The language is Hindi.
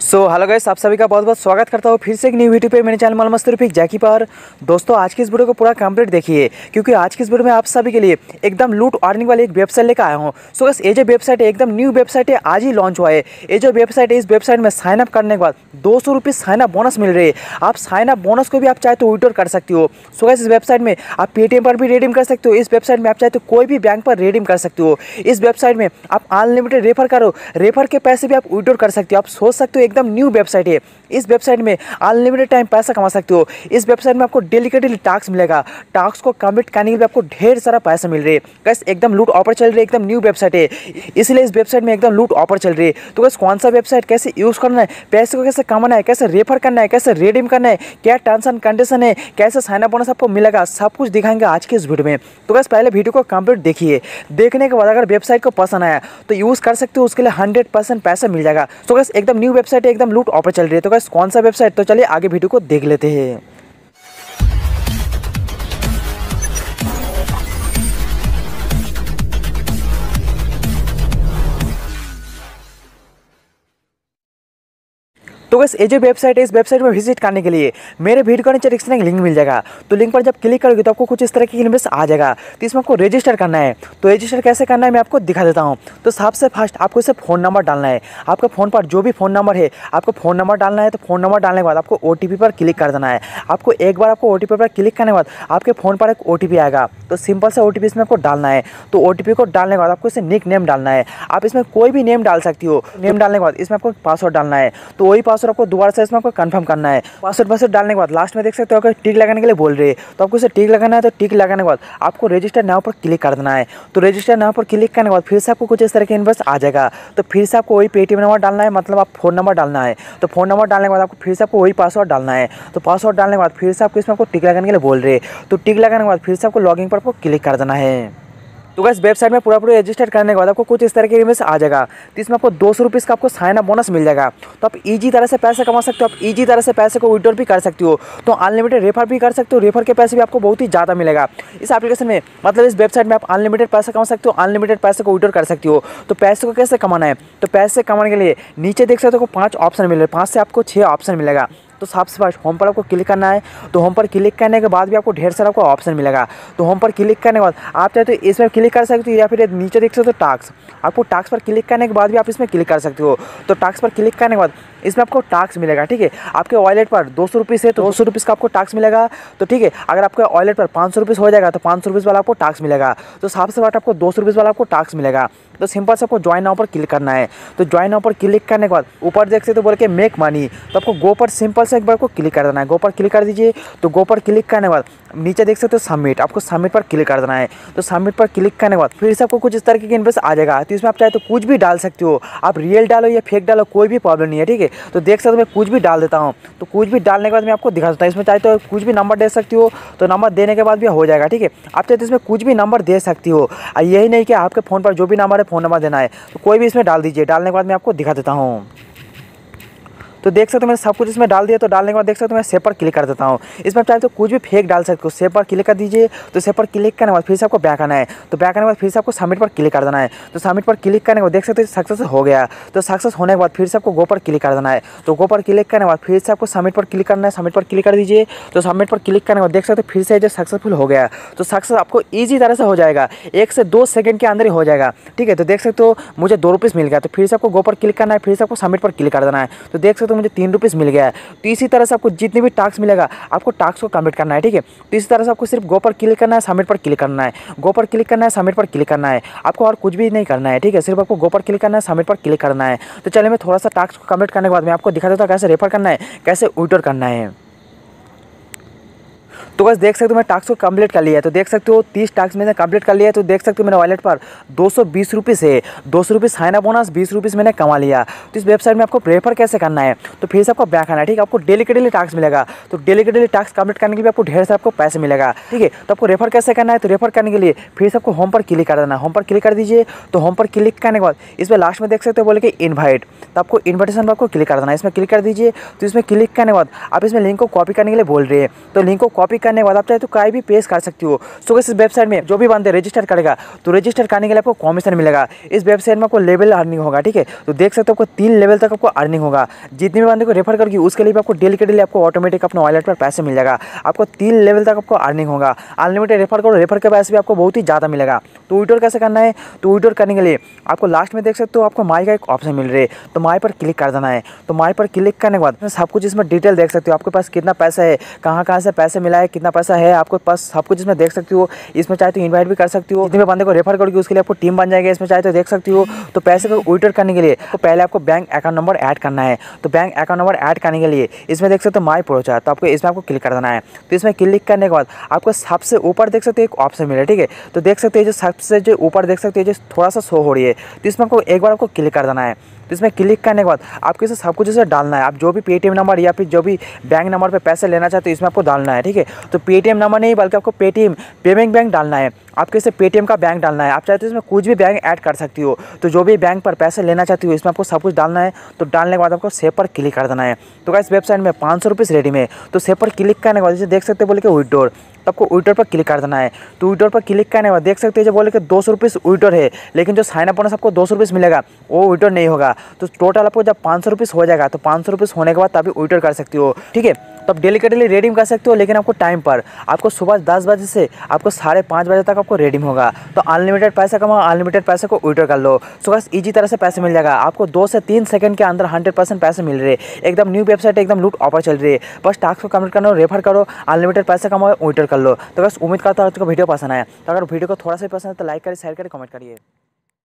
हेलो गाइस, आप सभी का बहुत बहुत स्वागत करता हूँ फिर से एक न्यू वीडियो पे मेरे चैनल माल मस्त रफीक जैकी पर। दोस्तों, आज की इस वीडियो को पूरा कंप्लीट देखिए, क्योंकि आज की इस वीडियो में आप सभी के लिए एकदम लूट अर्निंग वाली एक वेबसाइट लेकर आया हूँ। सो गाइस, ये जो वेबसाइट है एकदम न्यू वेबसाइट है, आज ही लॉन्च हुआ है। ये जो वेबसाइट है, इस वेबसाइट में साइन अप करने के बाद 200 रुपये साइन अप बोनस मिल रही है। आप साइन अप बोनस को भी आप चाहे तो विड्रॉ कर सकते हो। सो गाइस, इस वेबसाइट में आप पेटीएम पर भी रिडीम कर सकते हो। इस वेबसाइट में आप चाहे तो कोई भी बैंक पर रिडीम कर सकते हो। इस वेबसाइट में आप अनलिमिटेड रेफर करो, रेफर के पैसे भी आप विड्रॉ कर सकते हो। आप सोच सकते हो एकदम न्यू वेबसाइट है। इस वेबसाइट में अनलिमिटेड टाइम पैसा कमा सकते हो। इस वेबसाइट में आपको डेली का डेली टास्क मिलेगा। टास्क को कंप्लीट करने के लिए आपको ढेर सारा पैसा मिल रहा है। गाइस, एकदम लूट ऑफर चल रही है, एकदम न्यू वेबसाइट है, इसलिए इस वेबसाइट में एकदम लूट ऑफर चल रही है। तो गाइस, कौन सा वेबसाइट कैसे यूज़ करना है, पैसे को कैसे कमाना है, कैसे रेफर करना है, कैसे रिडीम करना है, क्या टर्म्स एंड कंडीशन है, कैसे साइन अप बोनस आपको मिलेगा, सब कुछ दिखाएंगे आज के इस वीडियो में। तो गाइस, पहले वीडियो को कंप्लीट देखिए। देखने के बाद अगर वेबसाइट को पसंद आया तो यूज़ कर सकते हो, उसके लिए 100% पैसा मिल जाएगा। तो गाइस, एकदम न्यू वेबसाइट है, एकदम लूट ऑफर चल रही है। तो गाइस, कौन सा वेबसाइट, तो चलिए आगे वीडियो को देख लेते हैं। तो गाइस, ये जो वेबसाइट है, इस वेबसाइट में विजिट करने के लिए मेरे वीडियो के नीचे डिस्क्रिप्शन में लिंक मिल जाएगा। तो लिंक पर जब क्लिक करोगे तो आपको कुछ इस तरह की इंटरफेस आ जाएगा। तो इसमें आपको रजिस्टर करना है। तो रजिस्टर कैसे करना है मैं आपको दिखा देता हूँ। तो सबसे फर्स्ट आपको इसे फ़ोन नंबर डालना है। आपका फ़ोन पर जो भी फ़ोन नंबर है, आपको फ़ोन नंबर डालना है। तो फ़ोन नंबर डालने के बाद आपको OTP पर क्लिक कर देना है। आपको एक बार आपको OTP पर क्लिक करने के बाद आपके फ़ोन पर एक OTP आएगा। तो सिंपल से OTP इसमें आपको डालना है। तो OTP को डालने के बाद आपको इसे निक नेम डालना है। आप इसमें कोई भी नेम डाल सकती हो। नेम डालने के बाद इसमें आपको पासवर्ड डालना है। तो वही पासवर्ड आपको दोबारा से इसमें आपको कंफर्म करना है। पासवर्ड डालने के बाद लास्ट में देख सकते हो अगर टिक लगाने के लिए बोल रहे हैं, तो आपको इसे टिक लगाना है। तो टिक लगाने के बाद आपको रजिस्टर नाउ पर क्लिक कर देना है। तो रजिस्टर नाउ पर क्लिक करने के बाद फिर से आपको कुछ इस तरह के इनवॉइस आ जाएगा। तो फिर से आपको वही पेटीएम नंबर डालना है, मतलब आप फ़ोन नंबर डालना है। तो फ़ोन नंबर डालने के बाद आपको फिर से आपको वही पासवर्ड डालना है। तो पासवर्ड डालने के बाद फिर से आपको इसमें आपको टिक लगाने के लिए बोल रहे हैं। तो टिक लगाने के बाद फिर से आपको लॉगिन पर आपको क्लिक कर देना है। तो गाइस, वेबसाइट में पूरा रजिस्टर करने के बाद आपको कुछ इस तरह के इमेज आ जाएगा। तो इसमें आपको 200 रुपये का आपको साइन अप बोनस मिल जाएगा। तो आप इजी तरह से पैसे कमा सकते हो, आप इजी तरह से पैसे को विड्रॉ भी कर सकते हो। तो अनलिमिटेड रेफर भी कर सकते हो, रेफर के पैसे भी आपको बहुत ही ज़्यादा मिलेगा इस एप्लीकेशन में। मतलब इस वेबसाइट में आप अनलिमिटेड पैसा कमा सकते हो, अनलिमिटेड पैसे को विड्रॉ कर सकते हो। तो पैसे को कैसे कमाना है, तो पैसे कमाने के लिए नीचे देख सकते हो 5 ऑप्शन मिल रहे हैं, 5 से आपको 6 ऑप्शन मिलेगा। तो सबसे फर्स्ट होम पर आपको क्लिक करना है। तो होम पर क्लिक करने के बाद भी आपको ढेर सारा आपको ऑप्शन मिलेगा। तो होम पर क्लिक करने के बाद आप चाहे तो इसमें क्लिक कर सकते हो, या फिर नीचे देख सकते हो टास्क। आपको टास्क पर क्लिक करने के बाद भी आप इसमें क्लिक कर सकते हो। तो टास्क पर क्लिक करने के बाद इसमें आपको टास्क मिलेगा, ठीक है। आपके वॉलेट पर 200 रुपये है तो 200 रुपये का आपको टास्क मिलेगा। तो ठीक है, अगर आपके वॉलेट पर 500 रुपये हो जाएगा तो 500 रुपये वाला आपको टास्क मिलेगा। तो सबसे बड़ा आपको 200 रुपये वाला आपको टास्क मिलेगा। तो सिंपल से आपको ज्वाइन नाउ पर क्लिक करना है। तो ज्वाइन नाउ पर क्लिक करने के बाद ऊपर देख सकते तो बोल के मेक मनी, तो आपको गो पर सिंपल से एक बार को क्लिक कर देना है। गो पर क्लिक कर दीजिए। तो गो पर क्लिक करने के बाद नीचे देख सकते हो सबमिट, आपको सबमिट पर क्लिक कर देना है। तो सबमिट पर क्लिक करने के बाद फिर से आपको कुछ इस तरीके की इनवॉइस आ जाएगा। तो इसमें आप चाहे तो कुछ भी डाल सकते हो, आप रियल डालो या फेक डालो, कोई भी प्रॉब्लम नहीं है, ठीक है। तो देख सकते हो मैं कुछ भी डाल देता हूँ। तो कुछ भी डालने के बाद मैं आपको दिखा देता हूँ। इसमें चाहे तो कुछ भी नंबर दे सकती हो, तो नंबर देने के बाद भी हो जाएगा, ठीक है। आप चाहे तो इसमें कुछ भी नंबर दे सकती हो। यही नहीं कि आपके फ़ोन पर जो भी नंबर है फ़ोन नंबर देना है, तो कोई भी इसमें डाल दीजिए। डालने के बाद मैं आपको दिखा देता हूँ। तो देख सकते हो मैंने सब कुछ इसमें डाल दिया। तो डालने के बाद देख सकते हो मैं सेव पर क्लिक कर देता हूँ। इसमें चाहे तो कुछ भी फेक डाल सकते हो, सेव पर क्लिक कर दीजिए। तो सेव पर क्लिक करने के बाद फिर से आपको बैक आना है। तो बैक आने के बाद फिर से आपको सबमिट पर क्लिक कर देना है। तो सबमिट पर क्लिक करने के बाद देख सकते हो सक्सेस हो गया। तो सक्सेस होने के बाद फिर से आपको गो पर क्लिक कर देना है। तो गो पर क्लिक करने के बाद फिर से आपको सबमिट पर क्लिक करना है। सबमिट पर क्लिक कर दीजिए। तो सबमिट पर क्लिक करने के बाद देख सकते हो फिर से जो सक्सेसफुल हो गया। तो सक्सेस आपको ईजी तरह से हो जाएगा, 1 से 2 सेकंड के अंदर ही हो जाएगा, ठीक है। तो देख सकते हो मुझे 2 रुपीज़ मिल गया। तो फिर से आपको गो पर क्लिक करना है, फिर से आपको सबमिट पर क्लिक कर देना है। तो देख सकते हो मुझे 3 रुपीज़ मिल गया। तो इसी तरह से आपको जितने भी टास्क मिलेगा आपको टास्क को कंप्लीट करना है, ठीक है। तो इसी तरह से आपको सिर्फ गो पर क्लिक करना है, सबमिट पर क्लिक करना है, गो पर क्लिक करना है, सबमिट पर क्लिक करना है। आपको और कुछ भी नहीं करना है, ठीक है। सिर्फ आपको गो पर क्लिक करना है, सबमिट पर क्लिक करना है। तो चलिए मैं थोड़ा सा टास्क को कंप्लीट करने के बाद मैं आपको दिखा देता हूँ कैसे रेफर करना है, कैसे विड्रॉ करना है। तो बस देख सकते हो मैं टास्क को कंप्लीट कर लिया है। तो देख सकते हो 30 टास्क मैंने कंप्लीट कर लिया है। तो देख सकते हो मेरे वॉलेट पर 220 रुपये से 200 रुपये साइन अप बोनस 20 रुपये मैंने कमा लिया। तो इस वेबसाइट में आपको रेफर कैसे करना है, तो फिर से आपको बैक आना है, ठीक है। आपको डेली के डेली टास्क मिलेगा। तो डेली के डेली टास्क कंप्लीट करने के लिए आपको ढेर से आपको पैसे मिलेगा, ठीक है। तो आपको रेफर कैसे करना है, तो रेफर करने के लिए फिर से आपको होम पर क्लिक कर देना है। होम पर क्लिक कर दीजिए। तो होम पर क्लिक करने के बाद इसमें लास्ट में देख सकते हो बोले कि इन्वाइट, तो आपको इन्विटेशन पर आपको क्लिक कर देना है। इसमें क्लिक कर दीजिए। तो इसमें क्लिक करने के बाद आप इसमें लिंक को कॉपी करने के लिए बोल रहे हैं। तो लिंक को कॉपी करने के बाद आप चाहे तो कोई भी पेश कर सकती हो। सो इस वेबसाइट में जो भी बंदे रजिस्टर करेगा तो रजिस्टर करने के लिए आपको कमीशन मिलेगा। इस वेबसाइट में आपको लेवल अर्निंग होगा, ठीक है। तो देख सकते हो आपको 3 लेवल तक आपको अर्निंग होगा। जितने भी बंदे को रेफर करगी उसके लिए भी आपको डेली के डेली आपको ऑटोमेटिक अपने वॉलेट पर पैसे मिल जाएगा। आपको 3 लेवल तक आपको अर्निंग होगा। अनलिमिटेड रेफर करो, रेफर के पैसे भी आपको बहुत ही ज़्यादा मिलेगा। तो विड्रॉ कैसे करना है, तो विड्रॉ करने के लिए आपको लास्ट में देख सकते हो आपको माई का एक ऑप्शन मिल रहा है, तो माई पर क्लिक कर देना है। तो माई पर क्लिक करने के बाद सब कुछ इसमें डिटेल देख सकते हो। आपके पास कितना पैसा है, कहाँ से पैसे मिला है, कितना पैसा है आपके पास, सब कुछ इसमें देख सकती हो। इसमें चाहे तो इन्वाइट भी कर सकती हो। जितने भी बंदे को रेफर करोगे उसके लिए आपको टीम बन जाएगा। इसमें चाहे तो देख सकती हो। तो पैसे को विड्रॉ करने के लिए तो पहले आपको बैंक अकाउंट नंबर ऐड करना है। तो बैंक अकाउंट नंबर ऐड करने के लिए इसमें देख सकते हो माई पहुंचा, तो आपको इसमें आपको क्लिक कर देना है। तो इसमें क्लिक करने के बाद आपको सबसे ऊपर देख सकते हो एक ऑप्शन मिला है, ठीक है। तो देख सकते हो जो सबसे जो ऊपर देख सकते हो जो थोड़ा सा शो हो रही है, तो इसमें आपको एक बार आपको क्लिक कर देना है। तो इसमें क्लिक करने के बाद आपको इसे सब कुछ इसे डालना है। आप जो भी पेटीएम नंबर या फिर जो भी बैंक नंबर पे पैसे लेना चाहते हो इसमें आपको डालना है, ठीक है। तो पेटीएम नंबर नहीं बल्कि आपको पेटीएम पेमेंट बैंक डालना है। आपके इसे पेटीएम का बैंक डालना है। आप चाहते हो इसमें कुछ भी बैंक ऐड कर सकती हो। तो जो भी बैंक पर पैसे लेना चाहती हो इसमें आपको सब कुछ डालना है। तो डालने के बाद आपको सेव पर क्लिक कर देना है। तो गाइस वेबसाइट में 500 रुपीज़ रेडी में। तो सेव पर क्लिक करने के बाद जैसे देख सकते हो बोले कि विड्रॉ, तो आपको विड्रॉ पर क्लिक कर देना है। तो विड्रॉ पर क्लिक करने के बाद देख सकते हो जो बोले कि 200 रुपीज़ विड्रॉ है, लेकिन जो साइन अप बोनस आपको 200 रुपीज़ मिलेगा वो विड्रॉ नहीं होगा। तो टोटल आपको जब 500 रुपीज़ हो जाएगा तो 500 रुपीज़ होने के बाद तभी विड्रॉ कर सकती हो, ठीक है। तो आप डेली के डेली रेडीम कर सकते हो, लेकिन आपको टाइम पर आपको सुबह 10 बजे से आपको 5:30 बजे तक आपको रेडीम होगा। तो अनलिमिटेड पैसा कमाओ, अनलिमिटेड पैसे को विड्रॉ कर लो। सो बस ईजी तरह से पैसे मिल जाएगा आपको। 2 से 3 सेकंड के अंदर 100% पैसे मिल रहे हैं। एकदम न्यू वेबसाइट, एकदम लूट ऑफर चल रही है। बस टास्क को कंप्लीट करना, रेफर करो, अनलिमिटेड पैसे कमाओ, विड्रॉ कर लो। तो बस उम्मीद करता हूँ आपको वीडियो पसंद आया। तो अगर वीडियो को थोड़ा सा पसंद है तो लाइक करिए, शेयर करिए, कमेंट करिए।